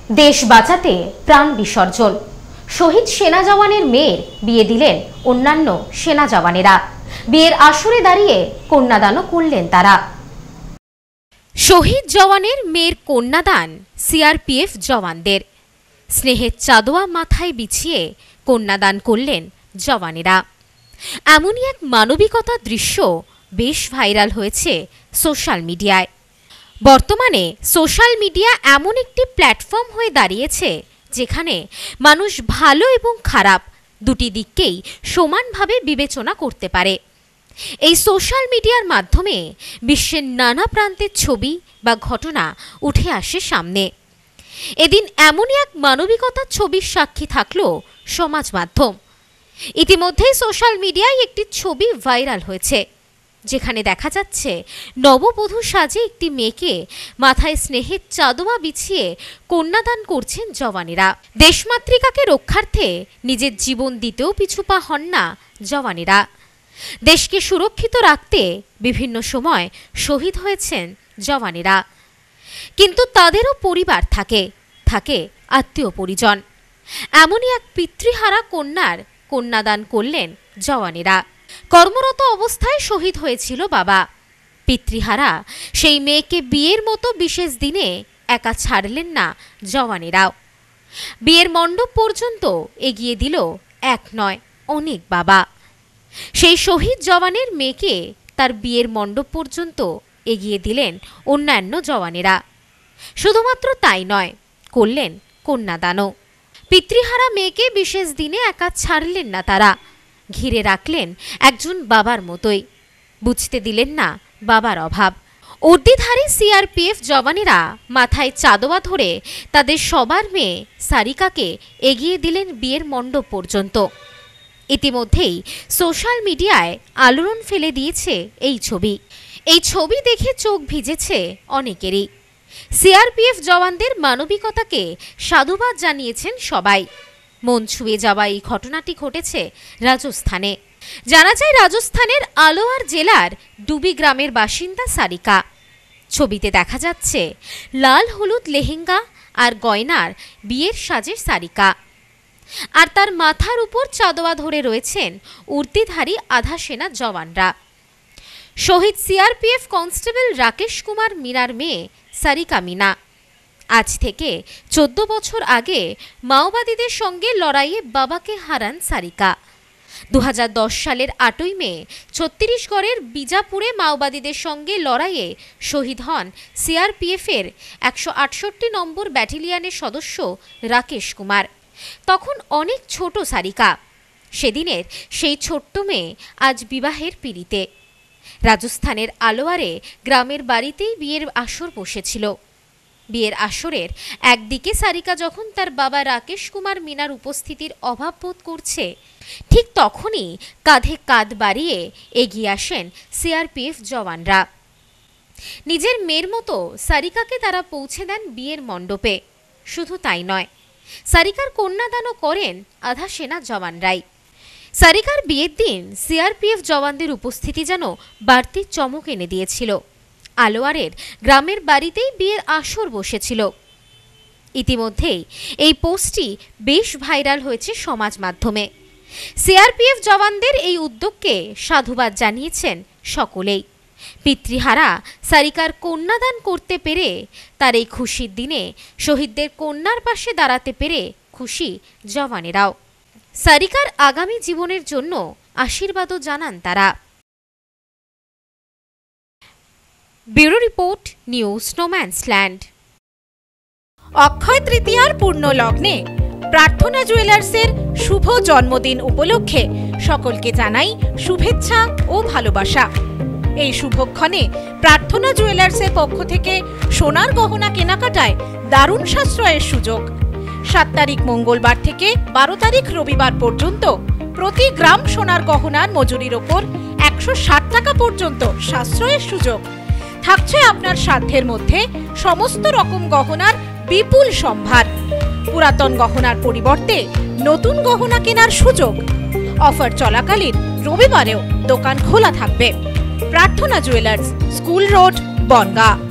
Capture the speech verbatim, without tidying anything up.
দেশ বাঁচাতে প্রাণ বিসর্জন। শহীদ সেনা জওয়ানের মেয়ের বিয়ে দিলেন অন্যান্য সেনা জওয়ানেরা। বিয়ের আসরে দাঁড়িয়ে কন্যাদানও করলেন তারা। শহীদ জওয়ানের মেয়ের কন্যাদান সিআরপিএফ জওয়ানদের। স্নেহের চাদোয়া মাথায় বিছিয়ে কন্যাদান করলেন জওয়ানেরা। এমনই এক মানবিকতার দৃশ্য বেশ ভাইরাল হয়েছে সোশ্যাল মিডিয়ায়। বর্তমানে সোশ্যাল মিডিয়া এমন একটি প্ল্যাটফর্ম হয়ে দাঁড়িয়েছে যেখানে মানুষ ভালো এবং খারাপ দুটি দিককেই সমানভাবে বিবেচনা করতে পারে। এই সোশ্যাল মিডিয়ার মাধ্যমে বিশ্বের নানা প্রান্তের ছবি বা ঘটনা উঠে আসে সামনে। এদিন এমনই এক মানবিকতার ছবির সাক্ষী থাকল সমাজ মাধ্যম। ইতিমধ্যেই সোশ্যাল মিডিয়ায় একটি ছবি ভাইরাল হয়েছে যেখানে দেখা যাচ্ছে নববধূ সাজে একটি মেয়েকে মাথায় স্নেহের চাদোয়া বিছিয়ে কন্যাদান করছেন জওয়ানেরা। দেশমাতৃকাকে রক্ষার্থে নিজের জীবন দিতেও পিছুপা হন না জওয়ানেরা। দেশকে সুরক্ষিত রাখতে বিভিন্ন সময় শহীদ হয়েছেন জওয়ানেরা, কিন্তু তাদেরও পরিবার থাকে, থাকে আত্মীয় পরিজন। এমনই এক পিতৃহারা কন্যার কন্যাদান করলেন জওয়ানেরা। কর্মরত অবস্থায় শহীদ হয়েছিল বাবা। পিতৃহারা সেই মেয়েকে বিয়ের মতো বিশেষ দিনে একা ছাড়লেন না জওয়ানেরাও। বিয়ের মণ্ডপ পর্যন্ত এগিয়ে দিল এক নয় অনেক বাবা। সেই শহীদ জওয়ানের মেয়েকে তার বিয়ের মণ্ডপ পর্যন্ত এগিয়ে দিলেন অন্যান্য জওয়ানেরা। শুধুমাত্র তাই নয়, করলেন কন্যাদানও। পিতৃহারা মেয়েকে বিশেষ দিনে একা ছাড়লেন না তারা, ঘিরে রাখলেন একজন বাবার মতোই। বুঝতে দিলেন না বাবার অভাব। উর্দিধারী সিআরপিএফ জওয়ানেরা মাথায় চাদোয়া ধরে তাদের সবার মেয়ে সারিকাকে এগিয়ে দিলেন বিয়ের মণ্ডপ পর্যন্ত। ইতিমধ্যেই সোশ্যাল মিডিয়ায় আলোড়ন ফেলে দিয়েছে এই ছবি। এই ছবি দেখে চোখ ভিজেছে অনেকেরই। সিআরপিএফ জওয়ানদের মানবিকতাকে সাধুবাদ জানিয়েছেন সবাই। মন ছুঁয়ে যাওয়া এই ঘটনাটি ঘটেছে রাজস্থানে। জানা যায় রাজস্থানের আলোয়ার জেলার ডুবি গ্রামের বাসিন্দা সারিকা। ছবিতে দেখা যাচ্ছে লাল হলুদ লেহেঙ্গা আর গয়নার বিয়ের সাজের সারিকা, আর তার মাথার উপর চাদোয়া ধরে রয়েছেন উর্দিধারী আধা সেনা জওয়ানরা। শহীদ সিআরপিএফ কনস্টেবল রাকেশ কুমার মিনার মেয়ে সারিকা মিনা। আজ থেকে চোদ্দ বছর আগে মাওবাদীদের সঙ্গে লড়াইয়ে বাবাকে হারান সারিকা। দু হাজার দশ সালের আটই মে ছত্তিশগড়ের বিজাপুরে মাওবাদীদের সঙ্গে লড়াইয়ে শহীদ হন সিআরপিএফের একশো আটষট্টি নম্বর ব্যাটালিয়নের সদস্য রাকেশ কুমার। তখন অনেক ছোট সারিকা। সেদিনের সেই ছোট্ট মেয়ে আজ বিবাহের পিড়িতে। রাজস্থানের আলোয়ারে গ্রামের বাড়িতেই বিয়ের আসর বসেছিল। বিয়ের আসরের একদিকে সারিকা যখন তার বাবা রাকেশ কুমার মিনার উপস্থিতির অভাব বোধ করছে, ঠিক তখনই কাঁধে কাঁধ বাড়িয়ে এগিয়ে আসেন সিআরপিএফ জওয়ানরা। নিজের মেয়ের মতো সারিকাকে তারা পৌঁছে দেন বিয়ের মণ্ডপে। শুধু তাই নয়, সারিকার কন্যাদানও করেন আধা সেনা জওয়ানরাই। সারিকার বিয়ের দিন সিআরপিএফ জওয়ানদের উপস্থিতি যেন বাড়তি চমক এনে দিয়েছিল। আলোয়ারের গ্রামের বাড়িতেই বিয়ের আসর বসেছিল। ইতিমধ্যেই এই পোস্টটি বেশ ভাইরাল হয়েছে সমাজ মাধ্যমে। সিআরপিএফ জওয়ানদের এই উদ্যোগকে সাধুবাদ জানিয়েছেন সকলেই। পিতৃহারা সারিকার কন্যাদান করতে পেরে তার এই খুশির দিনে শহীদদের কন্যার পাশে দাঁড়াতে পেরে খুশি জওয়ানেরাও। সারিকার আগামী জীবনের জন্য আশীর্বাদও জানান তারা। Bureau report, news no man's land. অক্ষয় তৃতীয়ার পূর্ণ লগ্নে প্রার্থনা জুয়েলার্সের শুভ জন্মদিন উপলক্ষে সকলকে জানাই শুভেচ্ছা ও ভালোবাসা। এই শুভক্ষণে প্রার্থনা জুয়েলার্সের পক্ষ থেকে সোনার গহনা কেনাকাটায় দারুণ সাশ্রয়ের সুযোগ। সাত তারিখ মঙ্গলবার থেকে বারো তারিখ রবিবার পর্যন্ত প্রতি গ্রাম সোনার গহনার মজুরির ওপর একশো ষাট টাকা পর্যন্ত সাশ্রয়ের সুযোগ থাকছে। আপনার সাধ্যের মধ্যে সমস্ত রকম গহনার বিপুল সম্ভার। পুরাতন গহনার পরিবর্তে নতুন গহনা কেনার সুযোগ। অফার চলাকালীন রবিবারেও দোকান খোলা থাকবে। প্রার্থনা জুয়েলার্স, স্কুল রোড, বনগাঁ।